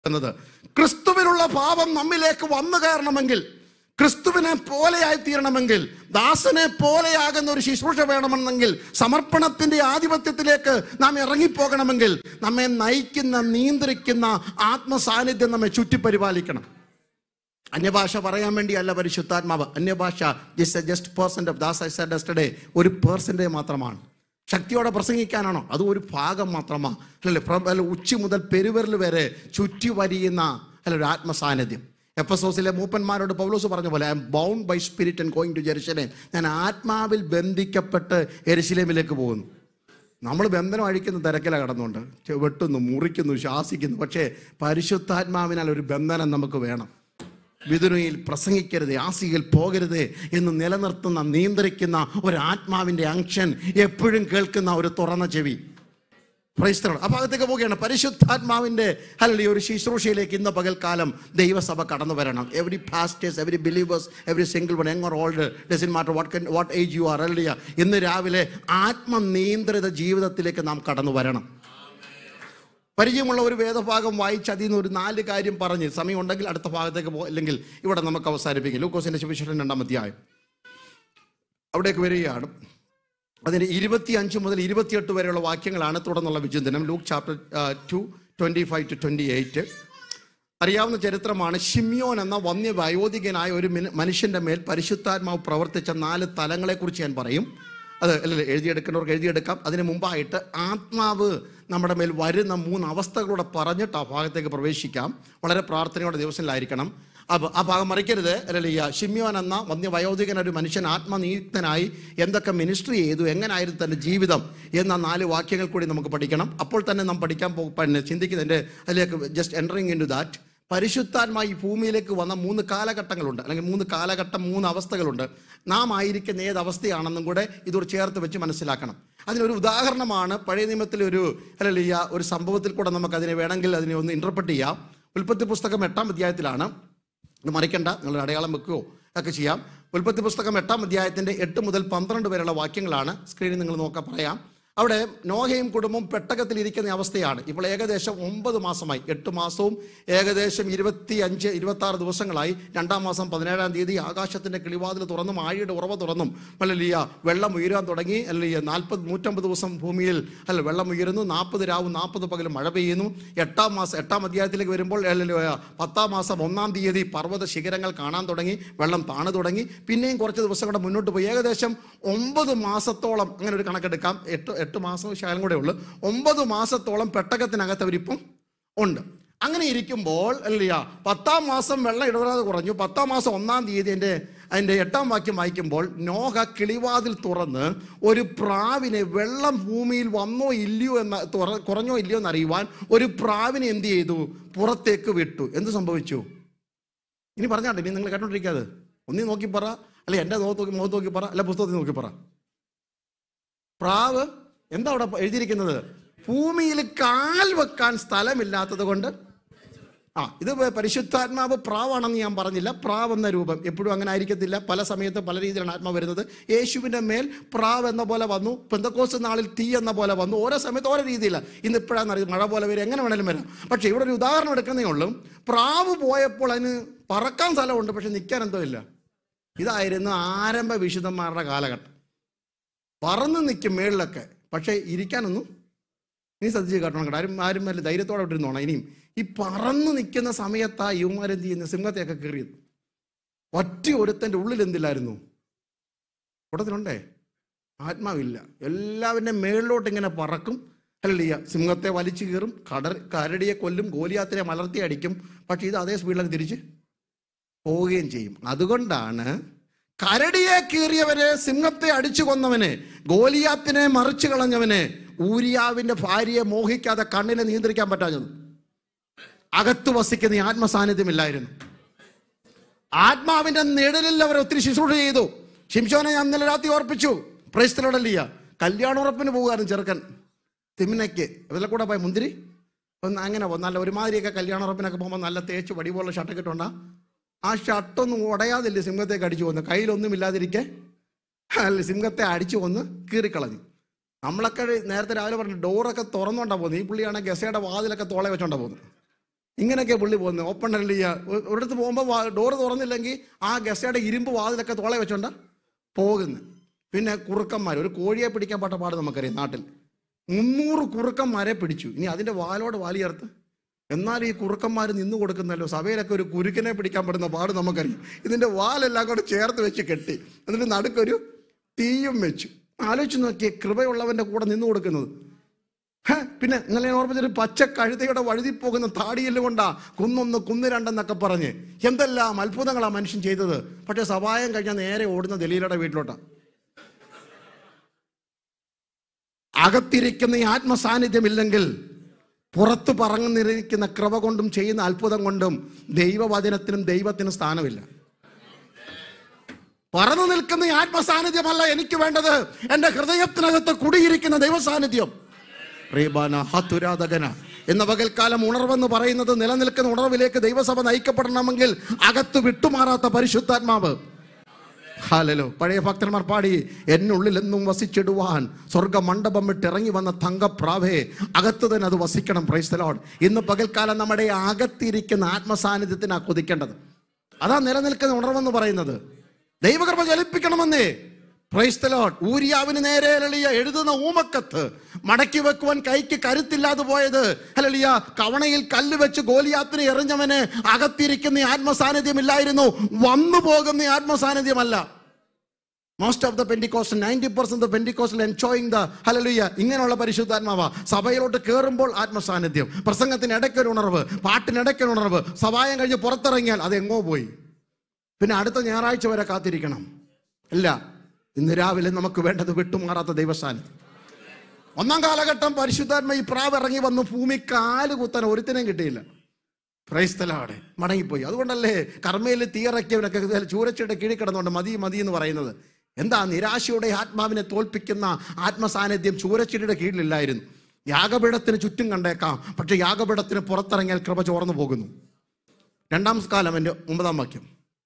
എന്നത് ക്രിസ്തുവിലുള്ള ഭാവം നമ്മിലേക്ക് വന്നു കയറണമെങ്കിൽ, ക്രിസ്തുവിനെ പോലെയായി തീരണമെങ്കിൽ, ദാസനെ പോലെയാകുന്ന ഒരു ശുശ്രൂഷ വേണമെന്നെങ്കിൽ, സമർപ്പണത്തിന്റെ ആധിപത്യത്തിലേക്ക് നാം ഇറങ്ങിപ്പോകണമെങ്കിൽ, നമ്മെ നയിക്കുന്ന നിയന്ത്രിക്കുന്ന ആത്മസാന്നിധ്യം നമ്മെ ചുറ്റിപ്പരിപാലിക്കണം. അന്യഭാഷ പറയാൻ വേണ്ടിയല്ല പരിശുദ്ധാത്മാവ്. അന്യഭാഷ just percent of thus I said yesterday, ഒരു പെർസെന്റേജ് മാത്രമാണ്. ശക്തിയോടെ പ്രസംഗിക്കാനാണോ? അതും ഒരു ഭാഗം മാത്രമാണ്. അല്ലെ ഉച്ചി മുതൽ പെരുവിരൽ വരെ ചുറ്റി വരിയുന്ന ഒരു ആത്മസാന്നിധ്യം. എഫെസോസിലെ മൂപ്പന്മാരോട് പൗലോസ് പറഞ്ഞ പോലെ, I'm bound by spirit and going to Jerusalem. ഞാൻ ആത്മാവിൽ ബന്ധിക്കപ്പെട്ട് യെരുശലേമിലേക്ക് പോകുന്നു. നമ്മൾ ബന്ധനം അഴിക്കുന്ന തിരക്കിലാണ് കടന്നുകൊണ്ട് വെട്ടുന്നു, മുറിക്കുന്നു, ശാസിക്കുന്നു. പക്ഷേ പരിശുദ്ധാത്മാവിനാൽ ഒരു ബന്ധനം നമുക്ക് വേണം. വിതുരയിൽ പ്രസംഗിക്കരുത്, ആസിയിൽ പോകരുത് എന്ന് നിലനിർത്തുന്ന, നിയന്ത്രിക്കുന്ന ഒരു ആത്മാവിൻ്റെ അങ്ഷൻ എപ്പോഴും കേൾക്കുന്ന ഒരു തുറന്ന ചെവി. Praise the lord. അപ്പോൾ അകത്തേക്ക് പോവുകയാണ്. പരിശുദ്ധാത്മാവിൻ്റെ ഒരു ശുശ്രൂഷയിലേക്ക് ഇന്ന് പകൽക്കാലം ദൈവസഭ കടന്നു വരണം. Every pastors, every believers, every single one, young or old, doesn't matter what age you are. ഇന്ന് രാവിലെ ആത്മനിയന്ത്രിത ജീവിതത്തിലേക്ക് നാം കടന്നു വരണം. പരിചയമുള്ള ഒരു വേദഭാഗം വായിച്ച് അതിൽ നിന്ന് ഒരു 4 കാര്യം പറഞ്ഞ്, സമയം ഉണ്ടെങ്കിൽ അടുത്ത ഭാഗത്തേക്ക് അല്ലെങ്കിൽ ഇവിടെ നമുക്ക് അവസാനിപ്പിക്കും. ലൂക്കോസിന്റെ സുവിശേഷം 2-ാം അധ്യായം അവിടേക്ക് വരികയാണ്. അതിന് 25 മുതൽ 28 വരെയുള്ള വാക്യങ്ങളാണ് തുടർന്നുള്ള വിചിന്തനം. Luke chapter 2 25-28. അറിയാവുന്ന ചരിത്രമാണ്. ശിമ്യോൻ എന്ന വന്യവയോധികനായ ഒരു മനുഷ്യന്റെ മേൽ പരിശുദ്ധാത്മാവ് പ്രവർത്തിച്ച 4 തലങ്ങളെക്കുറിച്ച് ഞാൻ പറയും. അത് എഴുതിയെടുക്കുന്നവർക്ക് എഴുതിയെടുക്കാം. അതിന് മുമ്പായിട്ട് ആത്മാവ് നമ്മുടെ മേൽ വരുന്ന 3 അവസ്ഥകളൂടെ പറഞ്ഞിട്ട് ആ ഭാഗത്തേക്ക് പ്രവേശിക്കാം. വളരെ പ്രാർത്ഥനയോടെ ദിവസത്തിലായിരിക്കണം. ആ ഭാഗം മറിക്കരുത്. ശിമ്യോൻ എന്ന വന്യവയോധികൻ ഒരു മനുഷ്യൻ ആത്മനിയുക്തനായി എന്തൊക്കെ മിനിസ്ട്രി ചെയ്തു, എങ്ങനായിരുന്നു തൻ്റെ ജീവിതം എന്ന 4 വാക്യങ്ങൾ കൂടി നമുക്ക് പഠിക്കണം. അപ്പോൾ തന്നെ നാം പഠിക്കാൻ ചിന്തിക്കുന്നതിൻ്റെ അതിലേക്ക് just entering into that. പരിശുദ്ധാത്മായി ഈ ഭൂമിയിലേക്ക് വന്ന 3 കാലഘട്ടങ്ങളുണ്ട്, അല്ലെങ്കിൽ 3 കാലഘട്ടം, 3 അവസ്ഥകളുണ്ട്. നാം ആയിരിക്കുന്ന ഏതവസ്ഥയാണെന്നും കൂടെ ഇതൊരു ചേർത്ത് വെച്ച് മനസ്സിലാക്കണം. അതിനൊരു ഉദാഹരണമാണ് പഴയ നിയമത്തിലെ ഒരു സംഭവത്തിൽ കൂടെ നമുക്ക് അതിനെ വേണമെങ്കിൽ അതിനെ ഒന്ന് ഇൻ്റർപ്രറ്റ് ചെയ്യാം. ഉൽപ്പത്തി പുസ്തകം 8-ാം അധ്യായത്തിലാണ്. ഇത് മറിക്കണ്ട, നിങ്ങൾ അടയാളം വെക്കുകയോ ഒക്കെ ചെയ്യാം. ഉൽപ്പത്തി പുസ്തകം 8-ാം അധ്യായത്തിൻ്റെ 8 മുതൽ 12 വരെയുള്ള വാക്യങ്ങളാണ്. സ്ക്രീനിൽ നിങ്ങൾ നോക്കാൻ പറയാം. അവിടെ നോഹയും കുടുംബവും പെട്ടകത്തിലിരിക്കുന്ന അവസ്ഥയാണ്. ഇപ്പോൾ ഏകദേശം 9 മാസമായി. 8 മാസവും ഏകദേശം 25-26 ദിവസങ്ങളായി. 2-ാം മാസം 17-ാം തീയതി ആകാശത്തിൻ്റെ കിളിവാതിൽ തുറന്നും ആഴിയുടെ ഉറവ തുറന്നും വെള്ളം ഉയരാൻ തുടങ്ങി. 150 ദിവസം ഭൂമിയിൽ വെള്ളം ഉയരുന്നു. 40 രാവും 40 പകലും മഴ പെയ്യുന്നു. 8-ാം അധ്യായത്തിലേക്ക് വരുമ്പോൾ 10-ാം മാസം 1-ാം തീയതി പർവ്വത ശിഖരങ്ങൾ കാണാൻ തുടങ്ങി, വെള്ളം താണു തുടങ്ങി. പിന്നെയും കുറച്ച് ദിവസം കൂടെ മുന്നോട്ട് പോയി. ഏകദേശം 9 മാസത്തോളം, അങ്ങനെ ഒരു കണക്കെടുക്കാം, 8 മാസം ശകലം കൂടെ ഉള്ളു, 9 മാസത്തോളം പെട്ടകത്തിനകത്ത് അവരിപ്പം ഉണ്ട്. അങ്ങനെ ഇരിക്കുമ്പോൾ 10-ാം മാസം വെള്ളം ഇടപെടാതെ കുറഞ്ഞു. 10-ാം മാസം 1-ാം തീയതി അതിൻ്റെ 8-ാം വാക്യം വായിക്കുമ്പോൾ നോഹ കിളിവാതിൽ തുറന്ന് ഒരു പ്രാവിനെ, വെള്ളം ഭൂമിയിൽ വന്നോ ഇല്ലയോ കുറഞ്ഞോ ഇല്ലയോ എന്നറിയുവാൻ ഒരു പ്രാവിനെ എന്ത് ചെയ്തു? പുറത്തേക്ക് വിട്ടു. എന്ത് സംഭവിച്ചു? ഇനി പറഞ്ഞാട്ടെ, ഇനി നിങ്ങൾ കേട്ടോണ്ടിരിക്കാതെ ഒന്നി നോക്കി പറ, അല്ലെ എൻ്റെ മുഖത്ത് നോക്കി പറ, അല്ല പുസ്തകത്തിൽ നോക്കി പറ. പ്രാവ് എന്താ അവിടെ എഴുതിയിരിക്കുന്നത്? ഭൂമിയിൽ കാൽ വെക്കാൻ സ്ഥലമില്ലാത്തത് കൊണ്ട്. ഇത് പരിശുദ്ധാത്മാവ് പ്രാവാണെന്ന് ഞാൻ പറഞ്ഞില്ല. പ്രാവ് എന്ന രൂപം എപ്പോഴും അങ്ങനെ ആയിരിക്കത്തില്ല. പല സമയത്ത് പല രീതിയിലാണ് ആത്മാവ് വരുന്നത്. യേശുവിൻ്റെ മേൽ പ്രാവ് എന്ന പോലെ വന്നു, പെന്തക്കോസ്ത് നാളിൽ തീ എന്ന പോലെ വന്നു. ഓരോ സമയത്ത് ഓരോ രീതിയിലാണ്. ഇന്ന് ഇപ്പോഴാണെന്ന് അറിയാം, മഴ പോലെ വരും, എങ്ങനെ വേണേലും വരാം. പക്ഷേ ഇവിടെ ഒരു ഉദാഹരണം എടുക്കുന്നേ ഉള്ളൂ. പ്രാവ് പോയപ്പോൾ അതിന് പറക്കാൻ സ്ഥലമുണ്ട്, പക്ഷെ നിൽക്കാൻ എന്തോ ഇല്ല. ഇതായിരുന്നു ആരംഭ വിശുദ്ധന്മാരുടെ കാലഘട്ടം. പറന്ന് നിൽക്കും മേളിലൊക്കെ, പക്ഷേ ഇരിക്കാനൊന്നും. ഇനി ശ്രദ്ധിച്ച് കേട്ടണം കേട്ടോ, ആരും നല്ല ധൈര്യത്തോടെ വിട്ടിരുന്നോണം. ഇനിയും ഈ പറന്ന് നിൽക്കുന്ന സമയത്താ യുവമാരെന്ത് ചെയ്യുന്ന സിംഹത്തെയൊക്കെ കയറിയത്. ഒറ്റ ഒരുത്തൻ്റെ ഉള്ളിൽ എന്തില്ലായിരുന്നു? കൂട്ടത്തിലുണ്ടേ, ആത്മാവില്ല. എല്ലാവരുടെ മേളിലോട്ട് ഇങ്ങനെ പറക്കും. സിംഹത്തെ വലിച്ചു കയറും, കരടിയെ കൊല്ലും, ഗോലിയാത്തിനെ മലർത്തി അടിക്കും. പക്ഷെ ഇത് അതേ സ്പീഡിലൊക്കെ തിരിച്ച് പോവുകയും ചെയ്യും. അതുകൊണ്ടാണ് കരടിയെ കീറിയവനെ, സിംഹത്തെ അടിച്ചു കൊന്നവനെ, ഗോലിയാത്തിനെ മറിച്ചു കളഞ്ഞവനെ, ഊരിയാവിന്റെ ഭാര്യയെ മോഹിക്കാതെ കണ്ണിനെ നിയന്ത്രിക്കാൻ പറ്റാഞ്ഞത്. അകത്ത് വസിക്കുന്ന ഈ ആത്മസാന്നിധ്യമില്ലായിരുന്നു. ആത്മാവിന്റെ നിഴലിൽ അവർ ഒത്തിരി ശുശ്രൂഷ ചെയ്തു. ശിംശോനെ ഞാൻ ഇന്നലെ രാത്രി ഓർപ്പിച്ചു. Price the Lord. കല്യാണ ഉറപ്പിന് പോകുമായിരുന്നു ചെറുക്കൻ. തിമിനയ്ക്ക് ഇതെല്ലാം കൂടെ പോയി മുന്തിരി അങ്ങനെ നല്ല ഒരുമാതിരിയൊക്കെ കല്യാണ ഉറപ്പിനൊക്കെ പോകുമ്പോൾ നല്ല തേച്ച് വടി പോലുള്ള ഷർട്ടൊക്കെ ഇട്ടുണ്ടാ. ആ ഷർട്ടൊന്നും ഉടയാതില്ലേ സിംഹത്തേക്ക് അടിച്ചു കൊന്ന്, കയ്യിലൊന്നും ഇല്ലാതിരിക്കെ സിംഹത്തെ അടിച്ചു കൊന്ന് കീറിക്കളഞ്ഞു. നമ്മളൊക്കെ നേരത്തെ രാവിലെ പറഞ്ഞു ഡോറൊക്കെ തുറന്നുകൊണ്ടാ പോകുന്നത്. ഈ പുള്ളിയാണെങ്കിൽ ഗസയുടെ വാതിലൊക്കെ തോളെ വെച്ചോണ്ടാ പോകുന്നത്. ഇങ്ങനെയൊക്കെ പുള്ളി പോകുന്നത്. ഓപ്പൺ അല്ല, ഒരിടത്ത് പോകുമ്പോൾ ഡോറ് തുറന്നില്ലെങ്കിൽ ആ ഗസയുടെ ഇരുമ്പ് വാതിലൊക്കെ തോളെ വെച്ചോണ്ട പോകുന്നത്. പിന്നെ കുറുക്കന്മാർ, ഒരു കോഴിയെ പിടിക്കാൻ പാട്ട പാട് നമുക്കറിയാം നാട്ടിൽ. 300 കുറുക്കന്മാരെ പിടിച്ചു. ഇനി അതിൻ്റെ വാലോട് വാലി ചേർത്ത്. എന്നാൽ ഈ കുറുക്കന്മാർ നിന്ന് കൊടുക്കുന്നല്ലോ. സഭയിലൊക്കെ ഒരു കുരുക്കിനെ പിടിക്കാൻ പെടുന്ന പാട് നമുക്കറിയാം. ഇതിൻ്റെ വാലെല്ലാം കൂടെ ചേർത്ത് വെച്ച് കെട്ടി, എന്നിട്ട് നടുക്കൊരു തീയും വെച്ചു. ആലോചിച്ച് നോക്കിയേ, കൃപയുള്ളവൻ്റെ കൂടെ നിന്ന് കൊടുക്കുന്നത്. പിന്നെ ഇന്നലെ ഞാൻ ഓർമ്മിച്ചൊരു പച്ച കഴുതയുടെ വഴുതി പോകുന്ന താടിയെല്ലാം കൊണ്ടാ കുന്നൊന്ന് കുന്ന് രണ്ടെന്നൊക്കെ പറഞ്ഞ് എന്തെല്ലാം അത്ഭുതങ്ങളാ മനുഷ്യൻ ചെയ്തത്. പക്ഷെ സഭായം കഴിഞ്ഞാൽ നേരെ ഓടുന്ന ദലീലയുടെ വീട്ടിലോട്ടാണ്. അകത്തിരിക്കുന്ന ഈ ആത്മസാന്നിധ്യം ഇല്ലെങ്കിൽ പുറത്ത് പറന്നിരിക്കുന്ന കൃപ കൊണ്ടും ചെയ്യുന്ന അത്ഭുതം കൊണ്ടും ദൈവവചനത്തിനും ദൈവത്തിനും സ്ഥാനമില്ല. പറന്നു നിൽക്കുന്ന ഈ ആത്മസാന്നിധ്യമല്ല എനിക്ക് വേണ്ടത്, എൻ്റെ ഹൃദയത്തിനകത്ത് കുടിയിരിക്കുന്ന ദൈവസാന്നിധ്യം. എന്ന പകൽക്കാലം ഉണർവെന്ന് പറയുന്നത് നിലനിൽക്കുന്ന ഉണർവിലേക്ക് ദൈവസഭ നയിക്കപ്പെടണമെങ്കിൽ അകത്ത് വിട്ടുമാറാത്ത പരിശുദ്ധാത്മാവ്. ഹല്ലേലൂയ. പഴയ ഭക്തന്മാർ പാടി, എന്നുള്ളിൽ എന്നും വസിച്ചിടുവാൻ സ്വർഗ മണ്ഡപം വിട്ടിറങ്ങി വന്ന തങ്കപ്രാവേ, അകത്ത് തന്നെ അത് വസിക്കണം. Price the Lord. ഇന്ന് പകൽക്കാലം നമ്മുടെ അകത്തിരിക്കുന്ന ആത്മസാന്നിധ്യത്തിനാ കൊതിക്കേണ്ടത്. അതാ നിലനിൽക്കുന്ന ഉണർവെന്ന് പറയുന്നത്. ദൈവകൃപ ജലിപ്പിക്കണമെന്നേ. Praise the lord. ഊരിയാവിന് നേരെ ഹല്ലേലൂയ എഴുതുന്ന ഊമക്കത്ത് മടക്കി വെക്കുവാൻ കൈക്ക് കരുത്തില്ലാതെ പോയത്, ഹല്ലേലൂയ കവണയിൽ കല്ല് വെച്ച് ഗോലിയാത്തിനെ എറിഞ്ഞവന് അകത്തിരിക്കുന്ന ആത്മസാന്നിധ്യം ഇല്ലായിരുന്നു. വന്നു പോകുന്ന ആത്മസാന്നിധ്യമല്ല. Most of the pentecostal 90% pentecostal enjoying the hallelujah ഇങ്ങനെയുള്ള പരിശുദ്ധാത്മാവാ. സഭയിലോട്ട് കയറുമ്പോൾ ആത്മസാന്നിധ്യം, പ്രസംഗത്തിന് ഇടയ്ക്കൊരു ഉണർവ്, പാട്ടിനിടയ്ക്കൊരു ഉണർവ്, സഭായം കഴിഞ്ഞ് പുറത്തിറങ്ങിയാൽ അത് എങ്ങോ പോയി. പിന്നെ അടുത്ത ഞായറാഴ്ച വരെ കാത്തിരിക്കണം. ഇല്ല, ഇന്ന് രാവിലെ നമുക്ക് വേണ്ടത് വിട്ടുമാറാത്ത ദൈവസാന്നിധ്യം. ഒന്നാം കാലഘട്ടം പരിശുദ്ധാത്മ ഈ പ്രാവ് ഇറങ്ങി വന്ന് ഭൂമി കാല് കുത്താൻ ഒരുത്തിനെയും കിട്ടിയില്ല. Praise the lord. മടങ്ങിപ്പോയി. അതുകൊണ്ടല്ലേ കർമ്മയിൽ തീയിറക്കിയവനൊക്കെ ചൂരച്ചയുടെ കീഴിൽ കിടന്നുകൊണ്ട് മതി മതി എന്ന് പറയുന്നത്. എന്താ? നിരാശയുടെ ആത്മാവിനെ തോൽപ്പിക്കുന്ന ആത്മസാന്നിധ്യം ചൂരച്ചെടിയുടെ കീഴിലില്ലായിരുന്നു. യാഗപീഠത്തിന് ചുറ്റും കണ്ടേക്കാം, പക്ഷെ യാഗപീഠത്തിന് പുറത്തിറങ്ങിയാൽ കൃപ ചോർന്നു പോകുന്നു. 2-ാം കാലം എൻ്റെ 9-ാം വാക്യം.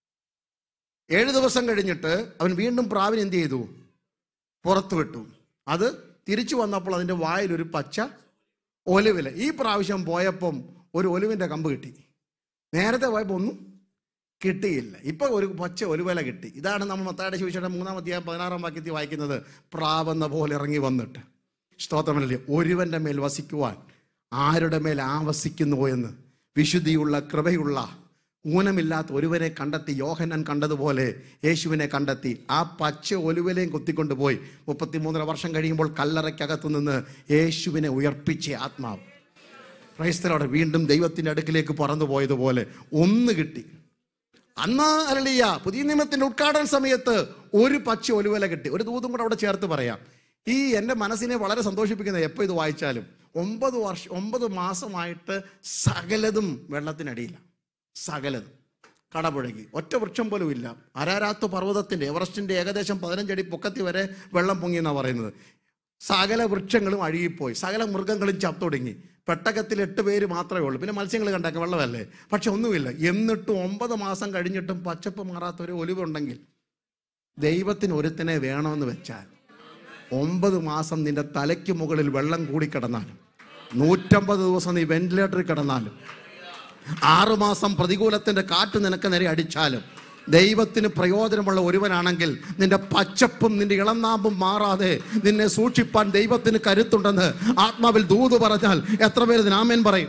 7 ദിവസം കഴിഞ്ഞിട്ട് അവൻ വീണ്ടും പ്രാവിനെ എന്ത് ചെയ്തു? പുറത്തു വിട്ടു. അത് തിരിച്ചു വന്നപ്പോൾ അതിൻ്റെ വായിലൊരു പച്ച ഒലിവില. ഈ പ്രാവശ്യം പോയപ്പം ഒരു ഒലിവിൻ്റെ കമ്പ് കിട്ടി. നേരത്തെ പോയപ്പോൾ ഒന്നും കിട്ടിയില്ല. ഇപ്പം ഒരു പച്ച ഒലിവില കിട്ടി. ഇതാണ് നമ്മൾ മത്തായിയുടെ സുവിശേഷം 3-ാം അധ്യായം 16-ാം വാക്യത്തിൽ വായിക്കുന്നത്. പ്രാവെന്ന പോലെ ഇറങ്ങി വന്നിട്ട്, സ്തോത്രമല്ലേ, ഒരുവൻ്റെ മേൽ വസിക്കുവാൻ ആരുടെ മേൽ ആവസിക്കുന്നുവോ എന്ന് വിശുദ്ധിയുള്ള കൃപയുള്ള ഊനമില്ലാത്ത ഒരുവനെ കണ്ടെത്തി. യോഹന്നാൻ കണ്ടതുപോലെ യേശുവിനെ കണ്ടെത്തി. ആ പച്ച ഒലുവിലയും കൊത്തിക്കൊണ്ടുപോയി 33 വർഷം കഴിയുമ്പോൾ കല്ലറയ്ക്കകത്തു നിന്ന് യേശുവിനെ ഉയർപ്പിച്ച ആത്മാവ്. Praise the lord. വീണ്ടും ദൈവത്തിൻ്റെ അടുക്കിലേക്ക് പറന്നു പോയതുപോലെ ഒന്ന് കിട്ടി. അന്ന് ഹല്ലേലൂയ പുതിയ നിയമത്തിൻ്റെ ഉദ്ഘാടന സമയത്ത് ഒരു പച്ച ഒലുവില കിട്ടി. ഒരു ദൂതും കൂടെ അവിടെ ചേർത്ത് പറയാം. ഈ എൻ്റെ മനസ്സിനെ വളരെ സന്തോഷിപ്പിക്കുന്നത് എപ്പോൾ ഇത് വായിച്ചാലും, 9 മാസമായിട്ട് സകലതും വെള്ളത്തിനടിയില്ല. സകലതും കടപുഴകി. ഒറ്റ വൃക്ഷം പോലും ഇല്ല. അരാരാത്ത് പർവ്വതത്തിൻ്റെ എവറസ്റ്റിൻ്റെ ഏകദേശം 15 അടി പൊക്കത്തി വരെ വെള്ളം പൊങ്ങിയെന്നാണ് പറയുന്നത്. സകല വൃക്ഷങ്ങളും അഴുകിപ്പോയി, സകല മൃഗങ്ങളും ചത്തൊടുങ്ങി. പെട്ടകത്തിൽ 8 പേര് മാത്രമേ ഉള്ളൂ. പിന്നെ മത്സ്യങ്ങൾ കണ്ടാക്കാം, വെള്ളമല്ലേ, പക്ഷെ ഒന്നുമില്ല. എന്നിട്ടും 9 മാസം കഴിഞ്ഞിട്ടും പച്ചപ്പ് മാറാത്തൊരു ഒലിവുണ്ടെങ്കിൽ ദൈവത്തിന് ഒരുത്തനെ വേണമെന്ന് വെച്ചാൽ 9 മാസം നിന്റെ തലയ്ക്ക് മുകളിൽ വെള്ളം കൂടിക്കിടന്നാലും, 150 ദിവസം നീ വെന്റിലേറ്ററിൽ കിടന്നാലും, 6 മാസം പ്രതികൂലത്തിൻ്റെ കാറ്റ് നിനക്ക് നേരെ അടിച്ചാലും ദൈവത്തിന് പ്രയോജനമുള്ള ഒരുവനാണെങ്കിൽ നിന്റെ പച്ചപ്പും നിന്റെ ഇളനാമ്പും മാറാതെ നിന്നെ സൂക്ഷിപ്പാൻ ദൈവത്തിന് കരുത്തുണ്ടെന്ന് ആത്മാവിൽ ദൂത് പറഞ്ഞാൽ എത്ര പേര് ഇതിന് ആമേൻ പറയും?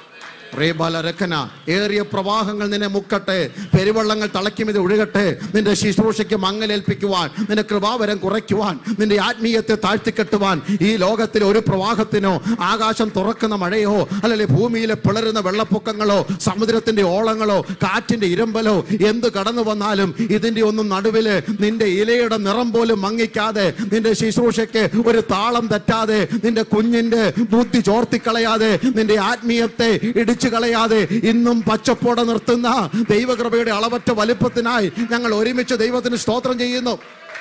ഏറിയ പ്രവാഹങ്ങൾ നിന്നെ മുക്കട്ടെ, പെരുവെള്ളങ്ങൾ തളയ്ക്കുമിത് ഒഴുകട്ടെ. നിന്റെ ശുശ്രൂഷയ്ക്ക് മങ്ങലേൽപ്പിക്കുവാൻ, നിന്റെ കൃപാവരം കുറയ്ക്കുവാൻ, നിന്റെ ആത്മീയത്തെ താഴ്ത്തിക്കെട്ടുവാൻ ഈ ലോകത്തിലെ ഒരു പ്രവാഹത്തിനോ ആകാശം തുറക്കുന്ന മഴയോ അല്ലെങ്കിൽ ഭൂമിയിലെ പിളരുന്ന വെള്ളപ്പൊക്കങ്ങളോ സമുദ്രത്തിന്റെ ഓളങ്ങളോ കാറ്റിന്റെ ഇരമ്പലോ എന്ത് കടന്നു വന്നാലും ഇതിന്റെ ഒന്നും നടുവില് നിന്റെ ഇലയുടെ നിറം പോലും മങ്ങിക്കാതെ, നിന്റെ ശുശ്രൂഷയ്ക്ക് ഒരു താളം തെറ്റാതെ, നിന്റെ കുഞ്ഞിന്റെ ബുദ്ധി ചോർത്തിക്കളയാതെ, നിന്റെ ആത്മീയത്തെ ഇടിച്ചു കളയാതെ ഇന്നും പച്ചപ്പോടെ നിർത്തുന്ന ദൈവകൃപയുടെ അളവറ്റ വലുപ്പത്തിനായി ഞങ്ങൾ ഒരുമിച്ച് ദൈവത്തിന് സ്തോത്രം ചെയ്യുന്നു.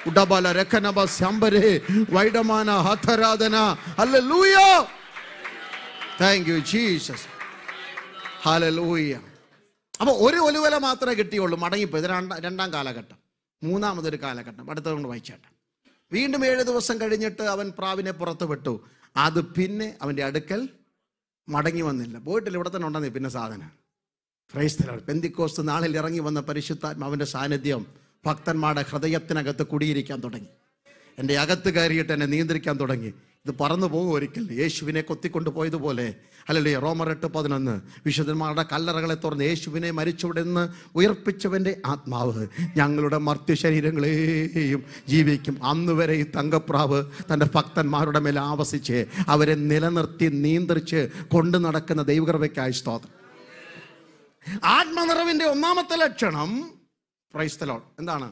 അപ്പൊ ഒരു ഒലുവല മാത്രമേ കിട്ടിയുള്ളൂ. മടങ്ങിപ്പോയി. 2-ാം കാലഘട്ടം. 3-മതൊരു കാലഘട്ടം അടുത്തതുകൊണ്ട് വായിച്ചാട്ടെ. വീണ്ടും 7 ദിവസം കഴിഞ്ഞിട്ട് അവൻ പ്രാവിനെ പുറത്തു വിട്ടു. അത് പിന്നെ അവൻ്റെ അടുക്കൽ മടങ്ങി വന്നില്ല, പോയിട്ടില്ല, ഇവിടെ തന്നെ ഉണ്ടെന്നേ പിന്നെ സാധനം. Price the Lord. പെന്തിക്കോസ്ത് നാളിൽ ഇറങ്ങി വന്ന പരിശുദ്ധാത്മാവിൻ്റെ സാന്നിധ്യം ഭക്തന്മാരുടെ ഹൃദയത്തിനകത്ത് കുടിയിരിക്കാൻ തുടങ്ങി. എൻ്റെ അകത്ത് കയറിയിട്ട് എന്നെ നിയന്ത്രിക്കാൻ തുടങ്ങി. ഇത് പറന്നു പോകും ഒരിക്കൽ, യേശുവിനെ കൊത്തിക്കൊണ്ട് പോയതുപോലെ. ഹല്ലേലൂയ. റോമർ 8:11 വിശുദ്ധന്മാരുടെ കല്ലറകളെ തുറന്ന് യേശുവിനെ മരിച്ചവിടെ നിന്ന് ഉയർപ്പിച്ചവൻ്റെ ആത്മാവ് ഞങ്ങളുടെ മർത്യ ശരീരങ്ങളെയും ജീവിക്കും. അന്ന് വരെ ഈ തങ്കപ്രാവ് തൻ്റെ ഭക്തന്മാരുടെ മേൽ ആവസിച്ച് അവരെ നിലനിർത്തി നിയന്ത്രിച്ച് കൊണ്ടു നടക്കുന്ന ദൈവകൃപയ്ക്കായി സ്തോത്രം. ആത്മനിറവിൻ്റെ ഒന്നാമത്തെ ലക്ഷണം, പ്രൈസ് ദി ലോർഡ്, എന്താണ്?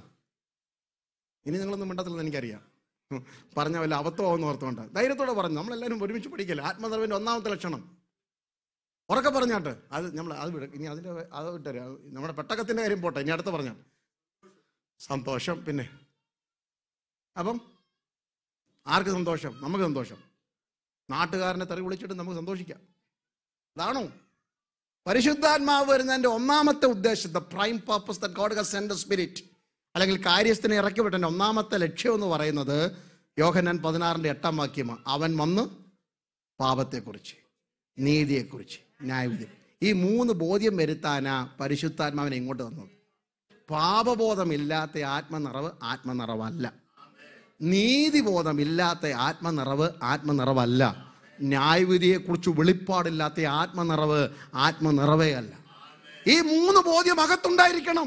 ഇനി നിങ്ങളൊന്നും മിണ്ടത്തില്ലെന്ന് എനിക്കറിയാം, പറഞ്ഞ വല്ല അബദ്ധമാവെന്ന് ഓർത്തുകൊണ്ട് ധൈര്യത്തോടെ പറഞ്ഞു. നമ്മളെല്ലാവരും ഒരുമിച്ച് പഠിക്കല്ലേ. ആത്മനിറവിൻ്റെ ഒന്നാമത്തെ ലക്ഷണം ഉറക്കെ പറഞ്ഞാട്ട്. അത് നമ്മൾ അത് ഇനി അതിൻ്റെ അത് വിട്ടേ, നമ്മുടെ പെട്ടകത്തിൻ്റെ കാര്യം പോട്ടെ, ഇനി അടുത്ത് പറഞ്ഞാൽ സന്തോഷം. പിന്നെ അപ്പം ആർക്ക് സന്തോഷം? നമുക്ക് സന്തോഷം. നാട്ടുകാരനെ തെറി വിളിച്ചിട്ട് നമുക്ക് സന്തോഷിക്കാം. അതാണോ പരിശുദ്ധാത്മാവ് വരുന്നതിൻ്റെ ഒന്നാമത്തെ ഉദ്ദേശം? The prime purpose that God has send the spirit, അല്ലെങ്കിൽ കാര്യസ്ഥനെ ഇറക്കി വിട്ടതിൻ്റെ ഒന്നാമത്തെ ലക്ഷ്യം എന്ന് പറയുന്നത് യോഹന്നാൻ 16:8 അവൻ വന്ന് പാപത്തെക്കുറിച്ച്, നീതിയെക്കുറിച്ച്, ന്യായവിധി, ഈ 3 ബോധ്യം വരുത്താനാ പരിശുദ്ധാത്മാവിനെ ഇങ്ങോട്ട് വന്നത്. പാപബോധമില്ലാത്ത ആത്മനിറവ് ആത്മനിറവല്ല. നീതിബോധമില്ലാത്ത ആത്മനിറവ് ആത്മനിറവല്ല. ന്യായവിധിയെക്കുറിച്ച് വെളിപ്പാടില്ലാത്ത ആത്മനിറവ് ആത്മനിറവേ അല്ല. ഈ 3 ബോധ്യം അകത്തുണ്ടായിരിക്കണം.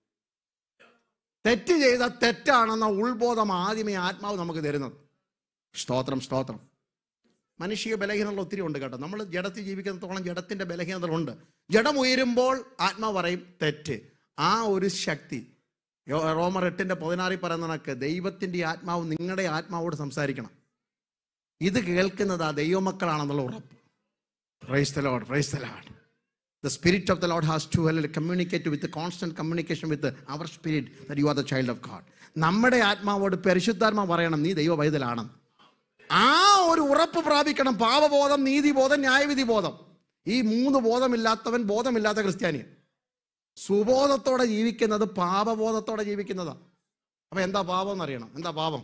തെറ്റ് ചെയ്ത തെറ്റാണെന്ന ഉൾബോധം ആദ്യമേ ആത്മാവ് നമുക്ക് തരുന്നത്. സ്തോത്രം, സ്തോത്രം. മനുഷ്യ ബലഹീനതകൾ ഒത്തിരി ഉണ്ട് കേട്ടോ. നമ്മൾ ജഡത്തിൽ ജീവിക്കുന്നതോളം ജഡത്തിൻ്റെ ബലഹീനതകളുണ്ട്. ജഡം ഉയരുമ്പോൾ ആത്മാവ് പറയും തെറ്റ്. ആ ഒരു ശക്തി റോമർ 8:16 പറയുന്ന കണക്ക് ദൈവത്തിൻ്റെ ആത്മാവ് നിങ്ങളുടെ ആത്മാവോട് സംസാരിക്കണം. ഇത് കേൾക്കുന്നത് ആ ദൈവമക്കളാണെന്നുള്ള ഉറപ്പ്. Praise the lord, praise the lord. The spirit of the Lord has to communicate with the constant communication with our spirit that you are the child of God. നമ്മുടെ ആത്മാവോട് പരിശുദ്ധാത്മാവ് പറയണം നീ ദൈവ പൈതലാണ്. ആ ഒരു ഉറപ്പ് പ്രാപിക്കണം. പാപബോധം, നീതിബോധം, ന്യായവിധി ബോധം, ഈ 3 ബോധമില്ലാത്തവൻ ബോധമില്ലാത്ത ക്രിസ്ത്യാനി. സുബോധത്തോടെ ജീവിക്കുന്നത് പാപബോധത്തോടെ ജീവിക്കുന്നതാ. അപ്പൊ എന്താ പാപം എന്നറിയണം. എന്താ പാപം?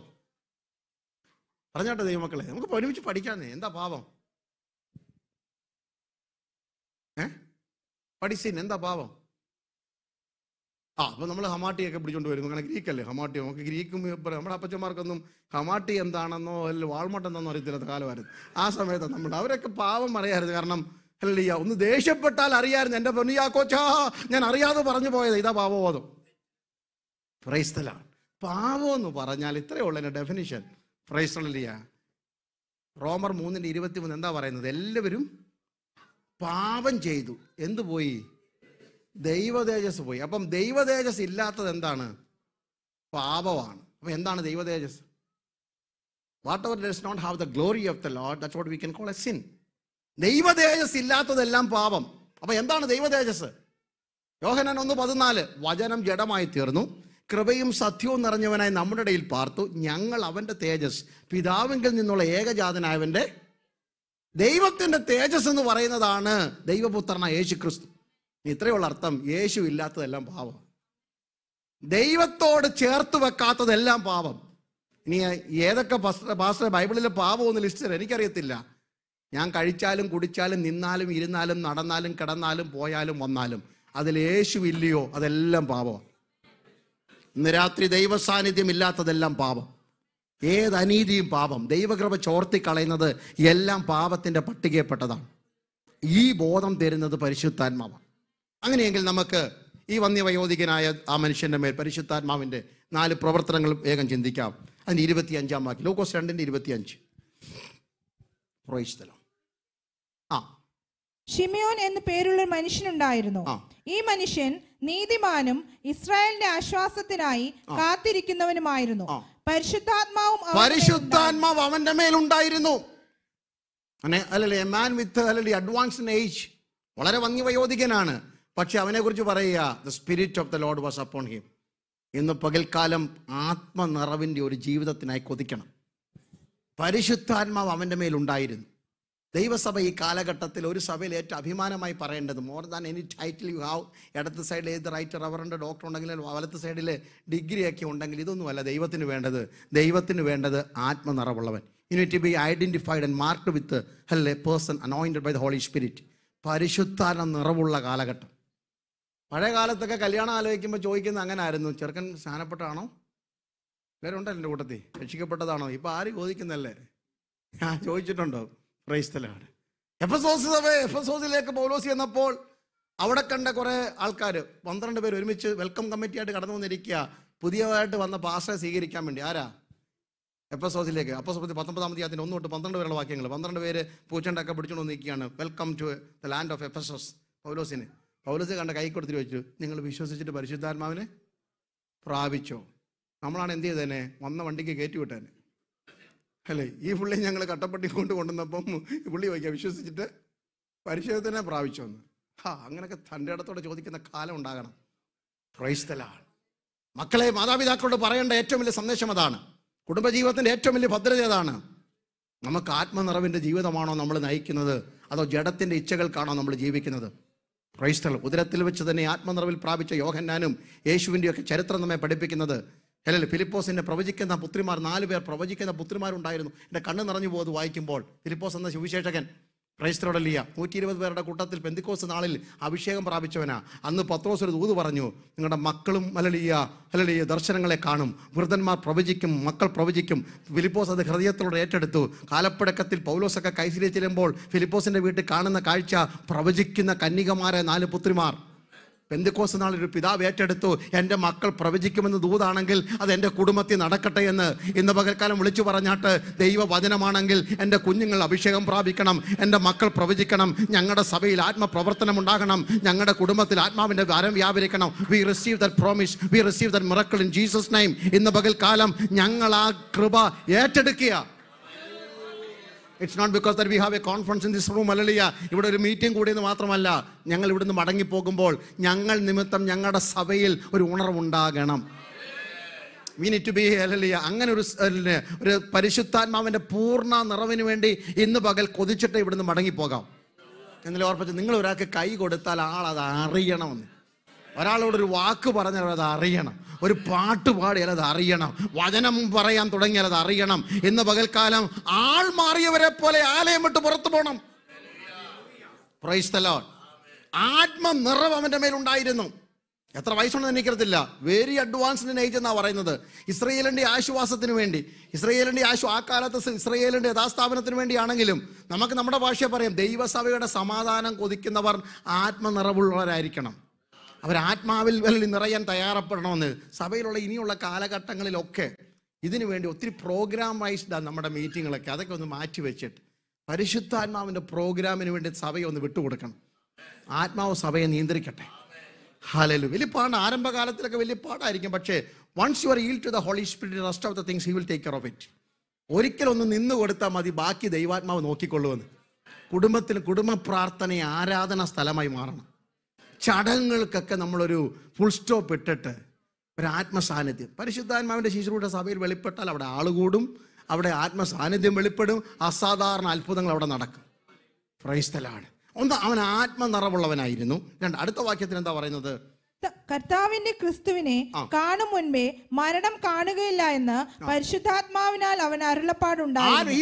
പറഞ്ഞോട്ടെ ദൈവമക്കളെ, നമുക്ക് ഒരുമിച്ച് പഠിക്കാന്നേ. എന്താ പാപം? പഠിച്ചിന് എന്താ പാപം? അപ്പൊ നമ്മൾ ഹമാട്ടിയൊക്കെ പിടിച്ചോണ്ട് വരുന്നു. അങ്ങനെ ഗ്രീക്കല്ലേ ഹമാട്ടി. നമുക്ക് ഗ്രീക്കും നമ്മുടെ അപ്പച്ചന്മാർക്കൊന്നും ഹമാട്ടി എന്താണെന്നോ അല്ലെങ്കിൽ വാൾമട്ട് എന്താണെന്നോ അറിയത്തില്ലാത്ത കാലമായിരുന്നു. ആ സമയത്ത് അവരൊക്കെ പാപം അറിയാമായിരുന്നു. കാരണം അല്ലയ്യ ഒന്ന് ദേഷ്യപ്പെട്ടാൽ അറിയാമായിരുന്നു. എൻ്റെ പൊന്നിയാക്കോച്ചാ ഞാൻ അറിയാതെ പറഞ്ഞു പോയത്. ഇതാ പാപബോധം. Price the Lord. പാപം എന്ന് പറഞ്ഞാൽ ഇത്രയേ ഉള്ളൂ എൻ്റെ ഡെഫിനിഷൻ. Price the Lord. റോമർ 3:23 എന്താ പറയുന്നത്? എല്ലാവരും പാപം ചെയ്തു. എന്ത് പോയി? ദൈവതേജസ് പോയി. അപ്പം ദൈവതേജസ് ഇല്ലാത്തത് എന്താണ്? പാപമാണ്. അപ്പം എന്താണ് ദൈവതേജസ്? Whatever does not have the glory of the lord, that's what we can call a sin. ദൈവതേജസ് ഇല്ലാത്തതെല്ലാം പാപം. അപ്പം എന്താണ് ദൈവതേജസ്? യോഹന്നാൻ 1:14 വചനം ജഡമായി തീർന്നു, കൃപയും സത്യവും നിറഞ്ഞവനായി നമ്മുടെ ഇടയിൽ പാർത്തു, ഞങ്ങൾ അവൻ്റെ തേജസ്, പിതാവിങ്കിൽ നിന്നുള്ള ഏകജാതനായവൻ്റെ. ദൈവത്തിൻ്റെ തേജസ് എന്ന് പറയുന്നതാണ് ദൈവപുത്രനായ യേശു ക്രിസ്തു. ഇത്രയുള്ള അർത്ഥം. യേശു ഇല്ലാത്തതെല്ലാം പാപം. ദൈവത്തോട് ചേർത്ത് വെക്കാത്തതെല്ലാം പാപം. ഇനി ഏതൊക്കെ പാസ്റ്റർ ബൈബിളിലെ പാപം ഒന്ന് ലിസ്റ്റ് തരാം, എനിക്കറിയത്തില്ല. ഞാൻ കഴിച്ചാലും കുടിച്ചാലും നിന്നാലും ഇരുന്നാലും നടന്നാലും കിടന്നാലും പോയാലും വന്നാലും അതിൽ യേശു ഇല്ലയോ അതെല്ലാം പാപമാണ്. ഇന്ന് രാത്രി ദൈവ സാന്നിധ്യം ഇല്ലാത്തതെല്ലാം പാപം. ഏത് അനീതിയും പാപം. ദൈവകൃപ ചോർത്തിക്കളയുന്നത് എല്ലാം പാപത്തിൻ്റെ പട്ടികയിൽപ്പെട്ടതാണ്. ഈ ബോധം തരുന്നത് പരിശുദ്ധാത്മാവാണ്. അങ്ങനെയെങ്കിൽ നമുക്ക് ഈ വന്യവയോധികനായ ആ മനുഷ്യൻ്റെ മേൽ പരിശുദ്ധാത്മാവിൻ്റെ 4 പ്രവർത്തനങ്ങൾ വേഗം ചിന്തിക്കാം. അതിൻ്റെ 25-ാം വാക്യം, ലൂക്കോസ് 2:25. ശിമയോൻ എന്ന് പേരുള്ള മനുഷ്യനുണ്ടായിരുന്നു. ഈ മനുഷ്യൻ നീതിമാനും ഇസ്രായേലിന്റെ ആശ്വാസത്തിനായി കാത്തിരിക്കുന്നവനുമായിരുന്നു. പരിശുദ്ധാത്മാവ് അവന്റെ മേലുണ്ടായിരുന്നു. അല്ലല്ലേ, a man with advanced age, വളരെ വന്യവയോധികനാണ്. പക്ഷെ അവനെ കുറിച്ച് പറയുക, the spirit of the lord was upon him. ഇന്ന് പകൽക്കാലം ആത്മനിറവിൻ്റെ ഒരു ജീവിതത്തിനായി കൊതിക്കണം. പരിശുദ്ധാത്മാവ് അവൻ്റെ മേലുണ്ടായിരുന്നു. ദൈവസഭ ഈ കാലഘട്ടത്തിൽ ഒരു സഭയിൽ ഏറ്റവും അഭിമാനമായി പറയേണ്ടത്, more than any title you have, ഇടത്ത് സൈഡിൽ ഏത് റൈറ്റർ റവറൻഡ് ഡോക്ടർ ഉണ്ടെങ്കിൽ വലത്ത് സൈഡിൽ ഡിഗ്രിയൊക്കെ ഉണ്ടെങ്കിൽ ഇതൊന്നുമല്ല ദൈവത്തിന് വേണ്ടത്. ദൈവത്തിന് വേണ്ടത് ആത്മനിറവുള്ളവൻ. You need to be identified and marked with a person anointed by the holy spirit. പരിശുദ്ധാത്മ നിറവുള്ള കാലഘട്ടം. പഴയ കാലത്തൊക്കെ കല്യാണം ആലോചിക്കുമ്പോൾ ചോദിക്കുന്നത് അങ്ങനെ ആയിരുന്നു, ചെറുക്കൻ സ്നാനപ്പെട്ടാണോ, എല്ലാവരും ഉണ്ടല്ലോ എൻ്റെ കൂട്ടത്തിൽ, രക്ഷിക്കപ്പെട്ടതാണോ? ഇപ്പം ആരും ചോദിക്കുന്നല്ലേ? ഞാൻ ചോദിച്ചിട്ടുണ്ടോ? Praise the lord. എഫെസോസിലേക്ക് പൗലോസ് ചെന്നപ്പോൾ അവിടെ കണ്ട കുറേ ആൾക്കാർ 12 പേര് ഒരുമിച്ച് വെൽക്കം കമ്മിറ്റി ആയിട്ട് കടന്നു വന്നിരിക്കുക, പുതിയതായിട്ട് വന്ന പാസ്റ്ററെ സ്വീകരിക്കാൻ വേണ്ടി. ആരാ? എഫെസോസിലേക്ക്. അപ്പോസ്തലർ 19 1 തൊട്ട് 12 പേരുള്ള വാക്യങ്ങൾ. 12 പേര് പൂച്ചണ്ടൊക്കെ പിടിച്ചുകൊണ്ട് നിൽക്കുകയാണ്. Welcome to the land of Ephesus. പൗലോസിന് കണ്ട കൈ കൊടുത്തിട്ട് വെച്ചു, നിങ്ങൾ വിശ്വസിച്ചിട്ട് പരിശുദ്ധാത്മാവിനെ പ്രാപിച്ചോ? നമ്മളാണ് എന്ത് ചെയ്തേനെ? വന്ന വണ്ടിക്ക് കയറ്റി വിട്ടേനെ അല്ലേ? ഈ പുള്ളി ഞങ്ങൾ കട്ടപ്പട്ടി കൊണ്ടുവന്നപ്പം ഈ പുള്ളി വയ്ക്കുക, വിശ്വസിച്ചിട്ട് പരിശുദ്ധത്തിനെ പ്രാപിച്ചോന്ന്. അങ്ങനെയൊക്കെ തൻ്റെ ഇടത്തോടെ ചോദിക്കുന്ന കാലം ഉണ്ടാകണം. Praise the lord. മക്കളെ, മാതാപിതാക്കളോട് പറയേണ്ട ഏറ്റവും വലിയ സന്ദേശം അതാണ്. കുടുംബജീവിതത്തിൻ്റെ ഏറ്റവും വലിയ ഭദ്രത അതാണ്. നമുക്ക് ആത്മനിറവിൻ്റെ ജീവിതമാണോ നമ്മൾ നയിക്കുന്നത്, അതോ ജഡത്തിൻ്റെ ഇച്ഛകൾക്കാണോ നമ്മൾ ജീവിക്കുന്നത്? Praise the lord. ഉദരത്തിൽ വെച്ച് തന്നെ ആത്മനിറവിൽ പ്രാപിച്ച യോഹന്നാനും യേശുവിൻ്റെയൊക്കെ ചരിത്രം നമ്മെ പഠിപ്പിക്കുന്നത്. അല്ലല്ലേ? ഫിലിപ്പോസിൻ്റെ പ്രവചിക്കുന്ന പുത്രിമാർ, 4 പേർ പ്രവചിക്കുന്ന പുത്രിമാരുണ്ടായിരുന്നു. എൻ്റെ കണ്ണ് നിറഞ്ഞു പോകുന്നത് വായിക്കുമ്പോൾ. ഫിലിപ്പോസ് എന്ന സുവിശേഷകൻ, പ്രൈസ് ദി ലോർഡ്, 120 പേരുടെ കൂട്ടത്തിൽ പെന്തിക്കോസ് നാളിൽ അഭിഷേകം പ്രാപിച്ചവനാ. അന്ന് പത്രോസ് ഒരു ദൂത് പറഞ്ഞു, നിങ്ങളുടെ മക്കളും ഹല്ലേലൂയ ദർശനങ്ങളെ കാണും, വൃദ്ധന്മാർ പ്രവചിക്കും, മക്കൾ പ്രവചിക്കും. ഫിലിപ്പോസ് അത് ഹൃദയത്തോടെ ഏറ്റെടുത്തു. കാലപ്പഴക്കത്തിൽ പൗലോസൊക്കെ കൈസരിയ ചെല്ലുമ്പോൾ ഫിലിപ്പോസിൻ്റെ വീട്ടിൽ കാണുന്ന കാഴ്ച പ്രവചിക്കുന്ന കന്യകമാരെ 4 പുത്രിമാർ. പെന്തിക്കോസ് നാളിൽ ഒരു പിതാവ് ഏറ്റെടുത്തു, എൻ്റെ മക്കൾ പ്രവചിക്കുമെന്ന് ദൂതാണെങ്കിൽ അത് എൻ്റെ കുടുംബത്തിൽ നടക്കട്ടെ എന്ന്. ഇന്ന് പകൽക്കാലം വിളിച്ചു പറഞ്ഞാട്ട് ദൈവവചനമാണെങ്കിൽ എൻ്റെ കുഞ്ഞുങ്ങൾ അഭിഷേകം പ്രാപിക്കണം, എൻ്റെ മക്കൾ പ്രവചിക്കണം, ഞങ്ങളുടെ സഭയിൽ ആത്മപ്രവർത്തനം ഉണ്ടാകണം, ഞങ്ങളുടെ കുടുംബത്തിൽ ആത്മാവിൻ്റെ വരം വ്യാപരിക്കണം. We receive that promise, we receive that miracle in Jesus name. ഇന്ന് പകൽക്കാലം ഞങ്ങൾ ആ കൃപ ഏറ്റെടുക്കുക. It's not because that we have a conference in this room. Hallelujah. ഇവിടെ ഒരു മീറ്റിംഗ് കൂടിയെന്ന് മാത്രമല്ല, ഞങ്ങൾ ഇവിടുന്ന് മടങ്ങിപ്പോകുമ്പോൾ ഞങ്ങൾ നിമിത്തം ഞങ്ങളുടെ സഭയിൽ ഒരു ഉണർവുണ്ടാകണം. We need to be, hallelujah. അങ്ങനെ ഒരു പരിശുദ്ധാത്മാവിൻ്റെ പൂർണ്ണ നിറവിന് വേണ്ടി ഇന്ന് പകൽ കൊതിച്ചിട്ട് ഇവിടുന്ന് മടങ്ങിപ്പോകാം. എന്നല്ലേ ഓർപ്പിച്ച്, നിങ്ങൾ ഒരാൾക്ക് കൈ കൊടുത്താൽ ആളത് അറിയണമെന്ന്. ഒരാളോടൊരു വാക്ക് പറഞ്ഞാൽ അത് അറിയണം, ഒരു പാട്ട് പാടിയാൽ അത് അറിയണം, വചനം പറയാൻ തുടങ്ങിയാൽ അത് അറിയണം. ഇന്ന് പകൽക്കാലം ആൾ മാറിയവരെ പോലെ ആലയം വിട്ട് പുറത്തു പോകണം. Price the Lord. ആത്മനിറവ് അവൻ്റെ മേലുണ്ടായിരുന്നു. എത്ര വയസ്സുണ്ടെന്ന് എനിക്കറിയത്തില്ല, വെരി അഡ്വാൻസ്ഡ് ഏജ് എന്നാണ് പറയുന്നത്. ഇസ്രയേലിൻ്റെ ആശ്വാസത്തിന് വേണ്ടി, ആ കാലത്ത് ഇസ്രയേലിൻ്റെ യഥാസ്ഥാപനത്തിന് വേണ്ടിയാണെങ്കിലും നമുക്ക് നമ്മുടെ ഭാഷയെ പറയാം, ദൈവസഭയുടെ സമാധാനം കൊതിക്കുന്നവർ ആത്മനിറവുള്ളവരായിരിക്കണം. അവർ ആത്മാവിൽ നിറയാൻ തയ്യാറപ്പെടണമെന്ന്. സഭയിലുള്ള ഇനിയുള്ള കാലഘട്ടങ്ങളിലൊക്കെ ഇതിനു വേണ്ടി ഒത്തിരി പ്രോഗ്രാമൈസ്ഡാണ് നമ്മുടെ മീറ്റിങ്ങുകളൊക്കെ. അതൊക്കെ ഒന്ന് മാറ്റി വെച്ചിട്ട് പരിശുദ്ധാത്മാവിൻ്റെ പ്രോഗ്രാമിന് വേണ്ടി സഭയെ ഒന്ന് വിട്ടുകൊടുക്കണം. ആത്മാവ് സഭയെ നിയന്ത്രിക്കട്ടെ. ഹല്ലേലൂയ. വലിയ പാടാണ്, ആരംഭകാലത്തിലൊക്കെ വലിയ പാടായിരിക്കും. പക്ഷേ once you are yield to the holy spirit, rest of the things he will take care of it. ഒരിക്കലൊന്ന് നിന്ന് കൊടുത്താൽ മതി, ബാക്കി ദൈവാത്മാവ് നോക്കിക്കൊള്ളുമെന്ന്. കുടുംബ പ്രാർത്ഥനയെ ആരാധന സ്ഥലമായി മാറണം. ചടങ്ങുകൾക്കൊക്കെ നമ്മളൊരു ഫുൾ സ്റ്റോപ്പ് ഇട്ടിട്ട് ഒരു ആത്മസാന്നിധ്യം, പരിശുദ്ധാത്മാവിൻ്റെ ശുശ്രൂഷ സഭയിൽ വെളിപ്പെട്ടാൽ അവിടെ ആളുകൂടും, അവിടെ ആത്മസാന്നിധ്യം വെളിപ്പെടും, അസാധാരണ അത്ഭുതങ്ങൾ അവിടെ നടക്കും. Praise the lord. ഒന്ന്, അവൻ ആത്മനിറവുള്ളവനായിരുന്നു. അടുത്ത വാക്യത്തിൽ എന്താ പറയുന്നത്? കർത്താവിന്റെ ക്രിസ്തുവിനെ കാണും മുൻപേ മരണം കാണുകയില്ല എന്ന് പരിശുദ്ധാത്മാവിനാൽ അവൻ അരുളപ്പാടുണ്ടായി.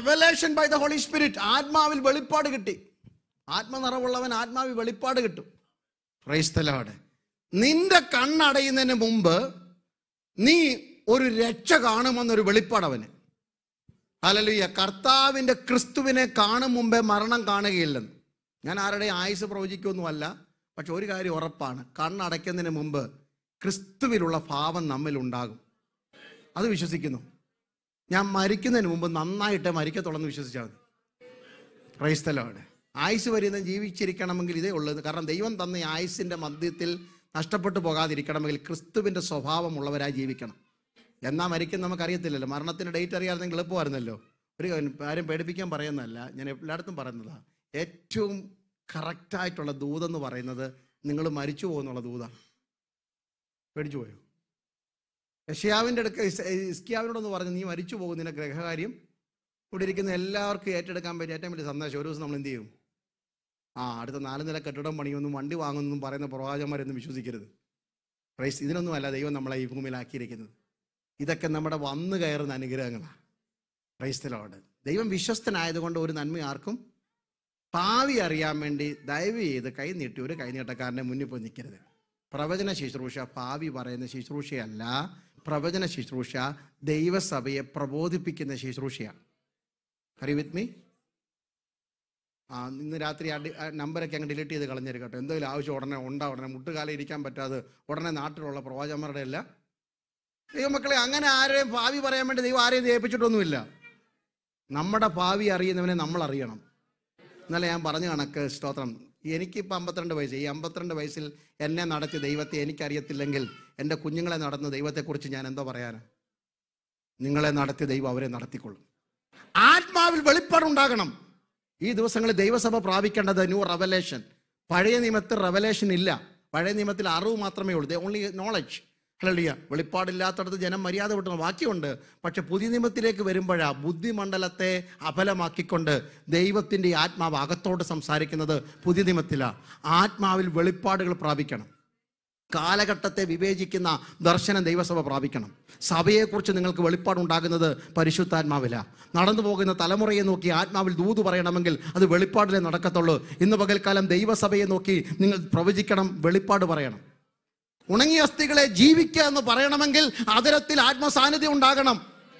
ആത്മാവിൽ വെളിപ്പാട് കിട്ടി. ആത്മനിറവുള്ളവൻ ആത്മാവിൽ വെളിപ്പാട് കിട്ടും. Praise the lord. നിന്റെ കണ്ണടയുന്നതിന് മുമ്പ് നീ ഒരു രക്ഷ കാണുമെന്നൊരു വെളിപ്പാട് അവന്. ഹല്ലേലൂയ. കർത്താവിൻ്റെ ക്രിസ്തുവിനെ കാണും മുമ്പേ മരണം കാണുകയില്ലെന്ന്. ഞാൻ ആരുടെയും ആയുസ് പ്രവചിക്കൊന്നുമല്ല, പക്ഷെ ഒരു കാര്യം ഉറപ്പാണ്, കണ്ണടയ്ക്കുന്നതിന് മുമ്പ് ക്രിസ്തുവിലുള്ള ഭാവം നമ്മിലുണ്ടാകും. അത് വിശ്വസിക്കുന്നു. ഞാൻ മരിക്കുന്നതിന് മുമ്പ് നന്നായിട്ട് മരിക്കത്തുള്ളെന്ന് വിശ്വസിച്ചാൽ മതി. Praise the lord. ആയുസ് വരുന്ന ജീവിച്ചിരിക്കണമെങ്കിൽ ഇതേ ഉള്ളത്. കാരണം ദൈവം തന്ന ഈ ആയുസിൻ്റെ മധ്യത്തിൽ നഷ്ടപ്പെട്ടു പോകാതിരിക്കണമെങ്കിൽ ക്രിസ്തുവിൻ്റെ സ്വഭാവമുള്ളവരായി ജീവിക്കണം. എന്നാ മരിക്കും നമുക്കറിയത്തില്ലല്ലോ. മരണത്തിൻ്റെ ഡേറ്റ് അറിയാമെങ്കിൽ എളുപ്പമായിരുന്നല്ലോ. ഒരു ആരും പേടിപ്പിക്കാൻ പറയുന്നതല്ല, ഞാൻ എല്ലായിടത്തും പറയുന്നതാണ്. ഏറ്റവും കറക്റ്റായിട്ടുള്ള ദൂതെന്ന് പറയുന്നത് നിങ്ങൾ മരിച്ചു പോകുന്നുള്ള ദൂതാണ്. പേടിച്ചു പോയോ? യെശയ്യാവിൻ്റെ അടുക്ക ഹിസ്കിയാവിനോടൊന്ന് പറഞ്ഞു, നീ മരിച്ചു പോകുന്നതിൻ്റെ ഗ്രഹകാര്യം ഇവിടെ ഇരിക്കുന്ന എല്ലാവർക്കും ഏറ്റെടുക്കാൻ പറ്റിയ ഏറ്റവും വലിയ സന്ദേശം, ഒരു ദിവസം നമ്മൾ എന്ത് ചെയ്യും? അടുത്ത 4 നില കെട്ടിടം പണിയൊന്നും വണ്ടി വാങ്ങുന്നൊന്നും പറയുന്ന പ്രവാചകന്മാരൊന്നും വിശ്വസിക്കരുത്. ക്രൈസ്റ്റ് ഇതിനൊന്നുമല്ല ദൈവം നമ്മളെ ഈ ഭൂമിയിലാക്കിയിരിക്കുന്നത്. ഇതൊക്കെ നമ്മുടെ വന്നു കയറുന്ന അനുഗ്രഹങ്ങളാണ്. Praise the lord. ദൈവം വിശ്വസ്തനായതുകൊണ്ട് ഒരു നന്മ ആർക്കും ഭാവി അറിയാൻ വേണ്ടി ദയവ് ചെയ്ത് കൈ നീട്ടി ഒരു കൈനീട്ടക്കാരൻ്റെ മുന്നിൽ പോയി നിൽക്കരുത്. പ്രവചന ശുശ്രൂഷ ഭാവി പറയുന്ന ശുശ്രൂഷയല്ല. പ്രവചന ശുശ്രൂഷ ദൈവസഭയെ പ്രബോധിപ്പിക്കുന്ന ശുശ്രൂഷയാണ്. Are you with me? ഇന്ന് രാത്രി നമ്പരൊക്കെ അങ്ങ് ഡിലീറ്റ് ചെയ്ത് കളഞ്ഞേര് കേട്ടോ. എന്തെങ്കിലും ആവശ്യം ഉടനെ മുട്ടുകാലം ഇരിക്കാൻ പറ്റാതെ ഉടനെ നാട്ടിലുള്ള പ്രവാചകന്മാരുടെ അല്ല. ദൈവമക്കളെ, അങ്ങനെ ആരെയും ഭാവി പറയാൻ വേണ്ടി ദൈവം ആരെയും ഏൽപ്പിച്ചിട്ടൊന്നുമില്ല. നമ്മുടെ ഭാവി അറിയുന്നവനെ നമ്മൾ അറിയണം. ഇന്നലെ ഞാൻ പറഞ്ഞ കണക്ക്, സ്തോത്രം, എനിക്കിപ്പോൾ 52 വയസ്സ്. ഈ 52 വയസ്സിൽ എന്നെ നടത്തിയ ദൈവത്തെ എനിക്കറിയത്തില്ലെങ്കിൽ എൻ്റെ കുഞ്ഞുങ്ങളെ നടന്ന ദൈവത്തെക്കുറിച്ച് ഞാൻ എന്തോ പറയാനാ? നിങ്ങളെ നടത്തിയ ദൈവം അവരെ നടത്തിക്കൊള്ളും. ആത്മാവിൽ വെളിപ്പാടുണ്ടാകണം. ഈ ദിവസങ്ങളിൽ ദൈവസഭ പ്രാപിക്കേണ്ടത് ന്യൂ റെവലേഷൻ. പഴയ നിയമത്തിൽ റെവലേഷൻ ഇല്ല. പഴയ നിയമത്തിൽ അറിവ് മാത്രമേ ഉള്ളൂ. Only knowledge. ഹല്ലേലൂയ. വെളിപ്പാടില്ലാത്തടത്ത് ജനം മര്യാദ വിട്ടുന്ന വാക്യമുണ്ട്. പക്ഷെ പുതിയ നിയമത്തിലേക്ക് വരുമ്പോഴാ ബുദ്ധിമണ്ഡലത്തെ അബലമാക്കിക്കൊണ്ട് ദൈവത്തിൻ്റെ ആത്മാവ് അകത്തോട് സംസാരിക്കുന്നത് പുതിയ നിയമത്തിലാണ്. ആത്മാവിൽ വെളിപ്പാടുകൾ പ്രാപിക്കണം. കാലഘട്ടത്തെ വിവേചിക്കുന്ന ദർശനം ദൈവസഭ പ്രാപിക്കണം. സഭയെക്കുറിച്ച് നിങ്ങൾക്ക് വെളിപ്പാടുണ്ടാകുന്നത് പരിശുദ്ധാത്മാവിലാണ്. നടന്നു പോകുന്ന തലമുറയെ നോക്കി ആത്മാവിൽ ദൂത് പറയണമെങ്കിൽ അത് വെളിപ്പാടിലേ നടക്കത്തുള്ളൂ. ഇന്ന് പകൽക്കാലം ദൈവസഭയെ നോക്കി നിങ്ങൾ പ്രവചിക്കണം, വെളിപ്പാട് പറയണം. ഉണങ്ങിയ അസ്ഥികളെ ജീവിക്കുക എന്ന് പറയണമെങ്കിൽ അതിരത്തിൽ ആത്മസാന്നിധ്യം ഉണ്ടാകണം.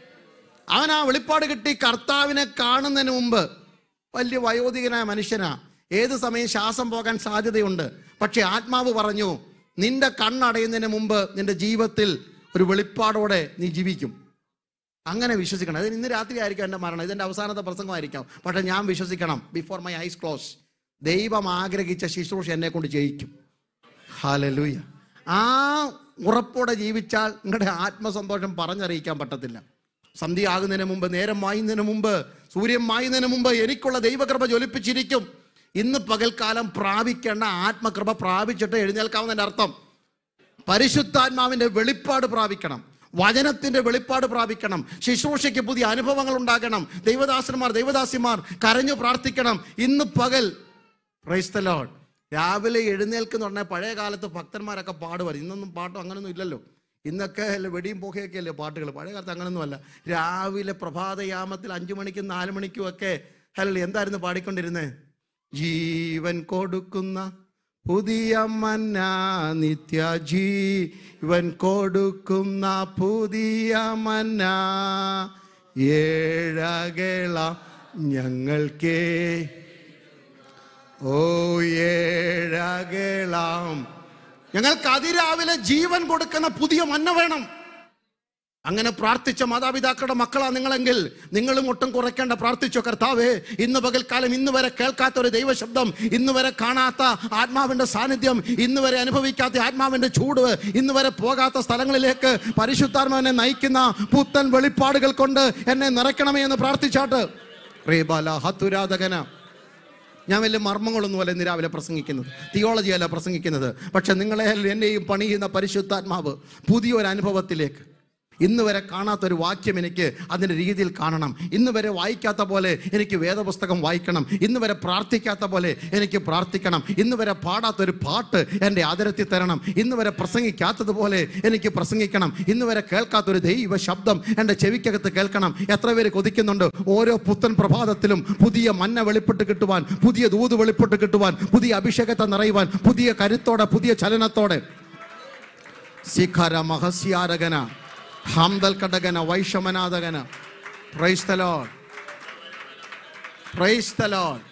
അവൻ ആ വെളിപ്പാട് കിട്ടി കർത്താവിനെ കാണുന്നതിന് മുമ്പ് വലിയ വയോധികനായ മനുഷ്യനാ. ഏത് സമയം ശ്വാസം പോകാൻ സാധ്യതയുണ്ട്. പക്ഷെ ആത്മാവ് പറഞ്ഞു, നിന്റെ കണ്ണടയുന്നതിന് മുമ്പ് നിന്റെ ജീവിതത്തിൽ ഒരു വെളിപ്പാടോടെ നീ ജീവിക്കും. അങ്ങനെ വിശ്വസിക്കണം. അതിന് ഇന്ന് രാത്രി ആയിരിക്കും എൻ്റെ മരണം, ഇതെൻ്റെ അവസാനത്തെ പ്രസംഗമായിരിക്കാം. പക്ഷെ ഞാൻ വിശ്വസിക്കണം, ബിഫോർ മൈ ഐസ് ക്ലോസ്, ദൈവം ആഗ്രഹിച്ച ശുശ്രൂഷ എന്നെ കൊണ്ട് ചെയ്യിക്കും. ഹല്ലേലൂയ. ആ ഉറപ്പോടെ ജീവിച്ചാൽ നിങ്ങളുടെ ആത്മസന്തോഷം പറഞ്ഞറിയിക്കാൻ പറ്റത്തില്ല. സന്ധ്യ ആകുന്നതിന് മുമ്പ്, നേരം മായുന്നതിന് മുമ്പ്, സൂര്യൻ മായുന്നതിന് മുമ്പ് എനിക്കുള്ള ദൈവകൃപ ജ്വലിപ്പിച്ചിരിക്കും. ഇന്ന് പകൽക്കാലം പ്രാപിക്കേണ്ട ആത്മകൃപ പ്രാപിച്ചിട്ട് എഴുന്നേൽക്കാവുന്നതിൻ്റെ അർത്ഥം പരിശുദ്ധാത്മാവിൻ്റെ വെളിപ്പാട് പ്രാപിക്കണം. വചനത്തിൻ്റെ വെളിപ്പാട് പ്രാപിക്കണം. ശുശ്രൂഷയ്ക്ക് പുതിയ അനുഭവങ്ങൾ ഉണ്ടാകണം. ദൈവദാസിമാർ കരഞ്ഞു പ്രാർത്ഥിക്കണം. ഇന്ന് പകൽ പ്രൈസ് ദി ലോർഡ്. രാവിലെ എഴുന്നേൽക്കെന്ന് പറഞ്ഞാൽ പഴയ കാലത്ത് ഭക്തന്മാരൊക്കെ പാടുമായിരുന്നു. ഇന്നൊന്നും പാട്ടും അങ്ങനൊന്നും ഇല്ലല്ലോ. ഇന്നൊക്കെ വെടിയും പുകയൊക്കെ അല്ലേ പാട്ടുകൾ. പഴയ കാലത്ത് അങ്ങനൊന്നും അല്ല. രാവിലെ പ്രഭാതയാമത്തിൽ 5 മണിക്കും 4 മണിക്കും ഒക്കെ എന്തായിരുന്നു പാടിക്കൊണ്ടിരുന്നത്? ജീവൻ കൊടുക്കുന്ന പുതിയ മന്ന, നിത്യ ജീവൻ കൊടുക്കുന്ന പുതിയ മന്ന, ഏഴകള ഞങ്ങൾക്കേ ഓ ഏഴകളാം ഞങ്ങൾക്ക് അതിരാവിലെ ജീവൻ കൊടുക്കുന്ന പുതിയ മന്ന വേണം. അങ്ങനെ പ്രാർത്ഥിച്ച മാതാപിതാക്കളുടെ മക്കളാണ് നിങ്ങളെങ്കിൽ നിങ്ങളും ഒട്ടും കുറയ്ക്കേണ്ട. പ്രാർത്ഥിച്ചോ, കർത്താവേ, ഇന്ന് പകൽക്കാലം ഇന്ന് വരെ കേൾക്കാത്ത ഒരു ദൈവശബ്ദം, ഇന്ന് വരെ കാണാത്ത ആത്മാവിൻ്റെ സാന്നിധ്യം, ഇന്ന് വരെ അനുഭവിക്കാത്ത ആത്മാവിൻ്റെ ചൂട്, ഇന്ന് വരെ പോകാത്ത സ്ഥലങ്ങളിലേക്ക് പരിശുദ്ധാത്മാവിനെ നയിക്കുന്ന പുത്തൻ വെളിപ്പാടുകൾ കൊണ്ട് എന്നെ നിറയ്ക്കണമേ എന്ന് പ്രാർത്ഥിച്ചാട്ട് ഹത്തുരാധകന. ഞാൻ വലിയ മർമ്മങ്ങളൊന്നുമല്ല ഇന്ന് രാവിലെ പ്രസംഗിക്കുന്നത്, തിയോളജിയല്ല പ്രസംഗിക്കുന്നത്. പക്ഷെ നിങ്ങളെ എന്നെയും പണിയുന്ന പരിശുദ്ധാത്മാവ് പുതിയൊരു അനുഭവത്തിലേക്ക്, ഇന്ന് വരെ കാണാത്തൊരു വാക്യം എനിക്ക് അതിൻ്റെ രീതിയിൽ കാണണം. ഇന്ന് വരെ വായിക്കാത്ത പോലെ എനിക്ക് വേദപുസ്തകം വായിക്കണം. ഇന്ന് വരെ പ്രാർത്ഥിക്കാത്ത പോലെ എനിക്ക് പ്രാർത്ഥിക്കണം. ഇന്ന് വരെ പാടാത്തൊരു പാട്ട് എൻ്റെ ആദരത്തിൽ തരണം. ഇന്ന് വരെ പ്രസംഗിക്കാത്തതുപോലെ എനിക്ക് പ്രസംഗിക്കണം. ഇന്ന് വരെ കേൾക്കാത്തൊരു ദൈവ ശബ്ദം എൻ്റെ ചെവിക്കകത്ത് കേൾക്കണം. എത്ര പേര് കൊതിക്കുന്നുണ്ട് ഓരോ പുത്തൻ പ്രഭാതത്തിലും പുതിയ മന്ന വെളിപ്പെട്ട് കിട്ടുവാൻ, പുതിയ ദൂത് വെളിപ്പെട്ട് കിട്ടുവാൻ, പുതിയ അഭിഷേകത്തെ നിറയുവാൻ, പുതിയ കരുത്തോടെ, പുതിയ ചലനത്തോടെ. ശിഖര മഹസ്യാരകന ഹംദൽ കടകന വൈഷമനാഥകന. Praise the lord, praise the Lord.